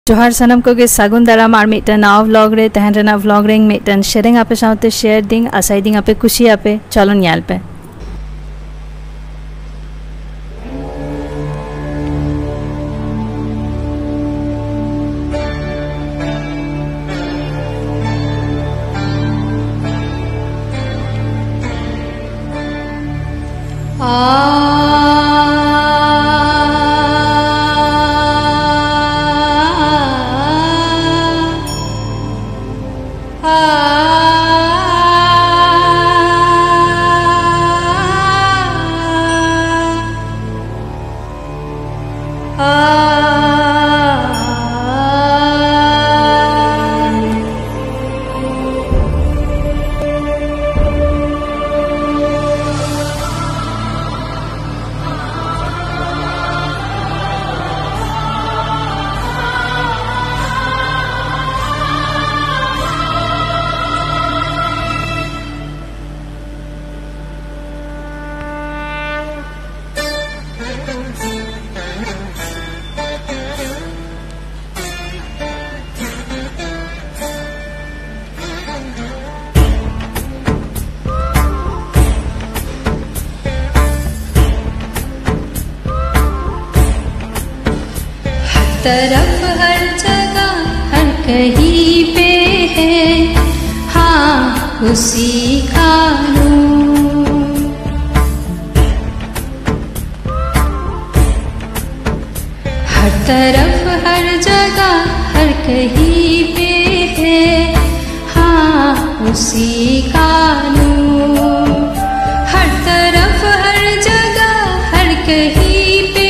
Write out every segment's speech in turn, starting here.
जोहार सनम को गे सागुन दाराम और मिटन नाव व्लॉग रे तहन रेना व्लॉग रे मिटन शेयरिंग आपे साथे शेयर दिंग आसाई दिंग आपे खुशी आपे चलो न्याल पे तरफ हर जगह हर कहीं पे है हाँ उसी का नूर। हर तरफ हर जगह हर कहीं पे है हाँ उसी का नूर। हर तरफ हर जगह हर कहीं पे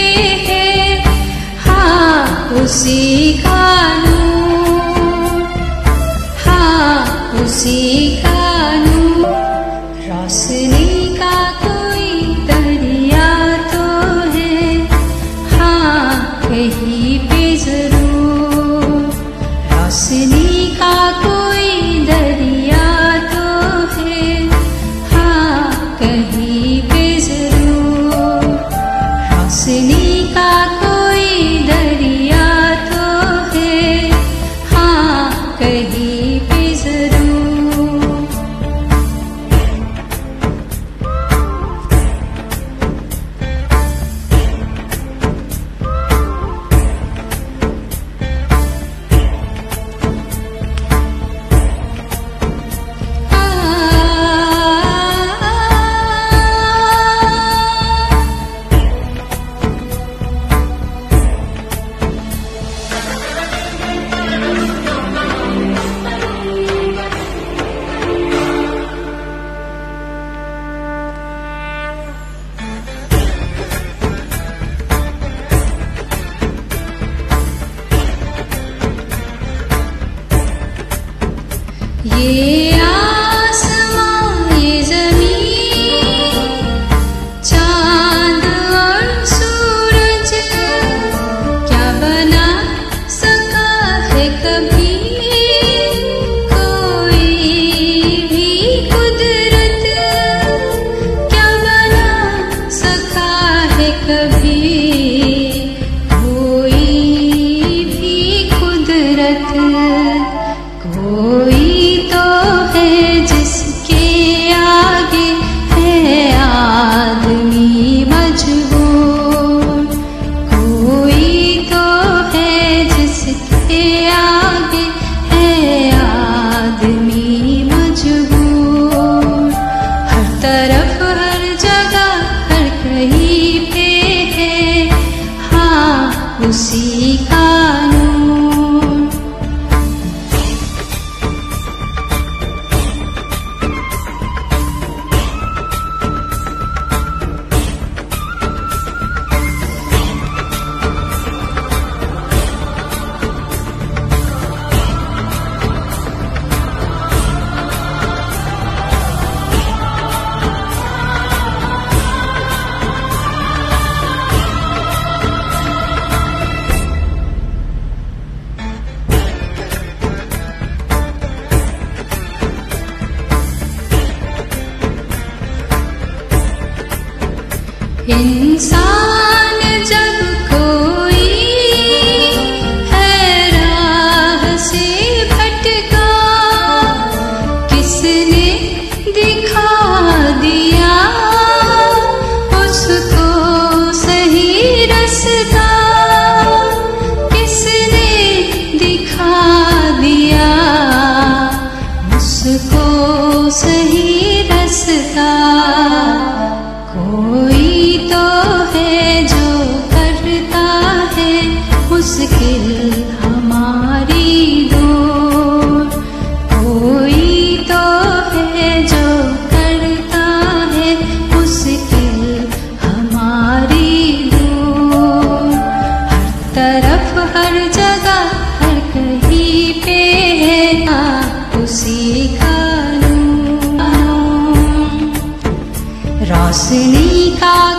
उसी का नूर हाँ उसी का नूर। रोशनी का कोई दरिया तो है हाँ कहीं पे जरूर। रोशनी का कोई दरिया तो है हाँ कहीं पे जरूर। रोशनी का कोई दरिया कहीं पे जरूर। ये आसमां ये ज़मीन चाँद और सूरज क्या बना सका है कभी कोई भी कुदरत। क्या बना सका है कभी कोई भी कुदरत। कोई तो है जिसके आगे है आदमी मजबूर। कोई तो है जिसके आगे है आदमी मजबूर। हर तरफ हर जगह हर कहीं पे है हाँ उसी का नूर। इंसान जब कोई हैरान रोशनी का